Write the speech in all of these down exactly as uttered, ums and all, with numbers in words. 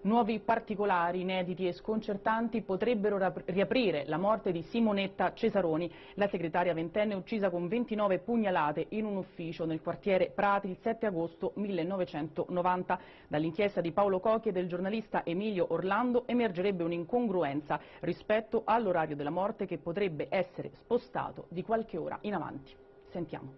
Nuovi particolari inediti e sconcertanti potrebbero riaprire la morte di Simonetta Cesaroni, la segretaria ventenne uccisa con ventinove pugnalate in un ufficio nel quartiere Prati il sette agosto millenovecentonovanta. Dall'inchiesta di Paolo Cocchi e del giornalista Emilio Orlando emergerebbe un'incongruenza rispetto all'orario della morte che potrebbe essere spostato di qualche ora in avanti. Sentiamo.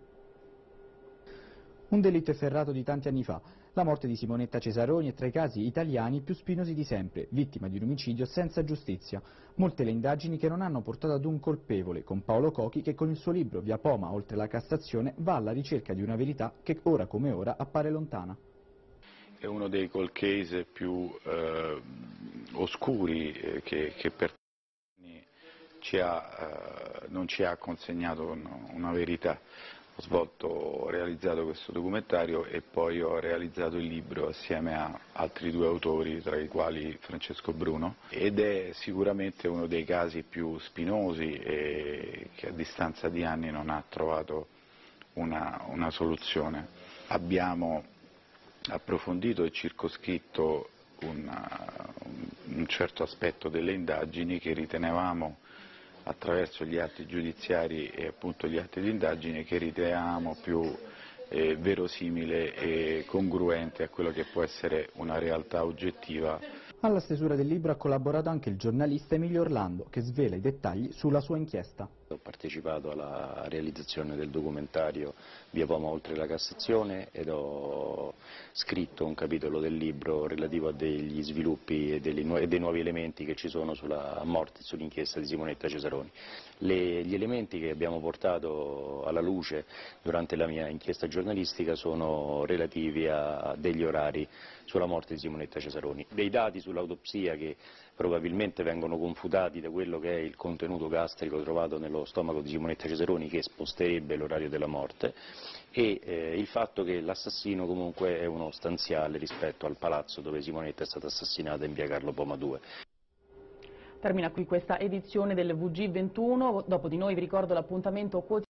Un delitto efferrato di tanti anni fa. La morte di Simonetta Cesaroni è tra i casi italiani più spinosi di sempre, vittima di un omicidio senza giustizia. Molte le indagini che non hanno portato ad un colpevole, con Paolo Cocchi che con il suo libro Via Poma oltre la Cassazione va alla ricerca di una verità che ora come ora appare lontana. È uno dei cold case più eh, oscuri eh, che, che per anni ci ha, eh, non ci ha consegnato una, una verità. Ho svolto, ho realizzato questo documentario e poi ho realizzato il libro assieme a altri due autori, tra i quali Francesco Bruno, ed è sicuramente uno dei casi più spinosi e che a distanza di anni non ha trovato una, una soluzione. Abbiamo approfondito e circoscritto una, un certo aspetto delle indagini che ritenevamo, attraverso gli atti giudiziari e appunto gli atti di indagine, che ritenevamo più eh, verosimile e congruente a quello che può essere una realtà oggettiva. Alla stesura del libro ha collaborato anche il giornalista Emilio Orlando, che svela i dettagli sulla sua inchiesta. Ho partecipato alla realizzazione del documentario Via Poma oltre la Cassazione ed ho scritto un capitolo del libro relativo a degli sviluppi e, nu e dei nuovi elementi che ci sono sulla morte e sull'inchiesta di Simonetta Cesaroni. Le, gli elementi che abbiamo portato alla luce durante la mia inchiesta giornalistica sono relativi a degli orari sulla morte di Simonetta Cesaroni, dei dati sull'autopsia che probabilmente vengono confutati da quello che è il contenuto gastrico trovato nello stomaco di Simonetta Cesaroni, che sposterebbe l'orario della morte, e eh, il fatto che l'assassino comunque è uno stanziale rispetto al palazzo dove Simonetta è stata assassinata in via Carlo Poma due. Termina qui questa edizione del V G ventuno, dopo di noi vi ricordo l'appuntamento quotidiano